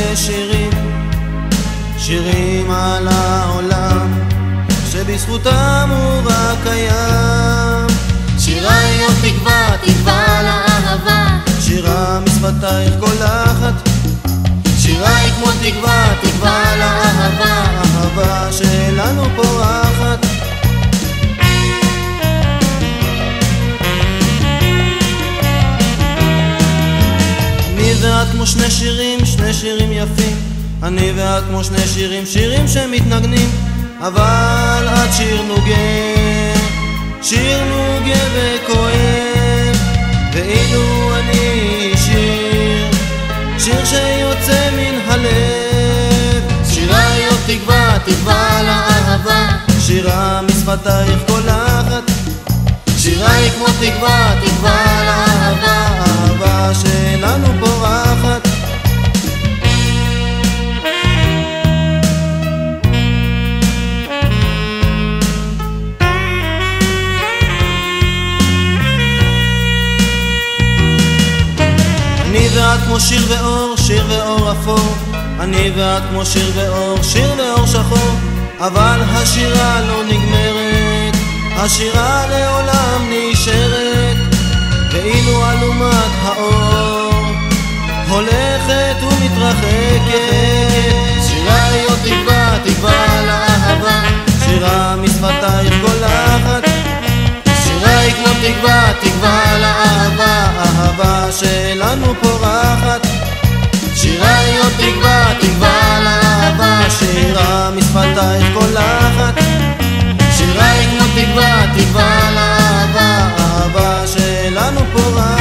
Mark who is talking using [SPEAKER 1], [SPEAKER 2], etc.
[SPEAKER 1] שירים, שירים על העולם שבזכותם הוא רק קיים.
[SPEAKER 2] שיריי עוד תקווה, תקווה לאהבה,
[SPEAKER 1] שירה משפתייך קולחת,
[SPEAKER 2] שיריי כמו תקווה, תקווה לאהבה,
[SPEAKER 1] אהבה שלנו פורחת. אני ואת כמו שני שירים, שני שירים יפים. אני ואת כמו שני שירים, שירים שמתנגנים, אבל את שיר נוגה, שיר נוגה וכואב. ואילו אני שיר, שיר שיוצא מן הלב.
[SPEAKER 2] שיריי עוד תקווה, תקווה לאהבה,
[SPEAKER 1] שירה משפתייך קולחת,
[SPEAKER 2] שיריי כמו תקווה, תקווה לאהבה,
[SPEAKER 1] אהבה שלנו פורחת. אני ואת כמו שיר ואור, שיר ואור אפור. אני ואת כמו שיר ואור, שיר ואור שחור. אבל השירה לא נגמרת, השירה לעולם נשארת. ואילו אלומת האור הולכת ומתרחקת.
[SPEAKER 2] שיריי עוד תקווה, תקווה לאהבה,
[SPEAKER 1] שירה משפתייך קולחת,
[SPEAKER 2] שיריי כמו תקווה, תקווה לאהבה,
[SPEAKER 1] אהבה שלנו פורחת.
[SPEAKER 2] שיריי עוד תקווה, תקווה לאהבה,
[SPEAKER 1] שירה משפתייך קולחת,
[SPEAKER 2] שיריי כמו תקווה, תקווה לאהבה,
[SPEAKER 1] אהבה שלנו פורחת.